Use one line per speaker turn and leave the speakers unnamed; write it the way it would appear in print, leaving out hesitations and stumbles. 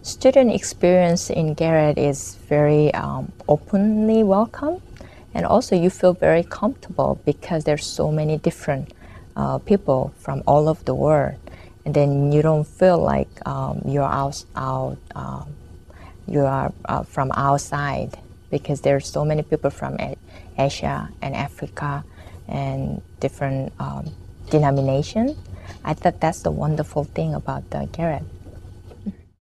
student experience in Garrett is very openly welcome, and also you feel very comfortable because there's so many different people from all over the world, and then you don't feel like you are from outside, because there's so many people from Asia and Africa and different denominations. I thought that's the wonderful thing about the Garrett.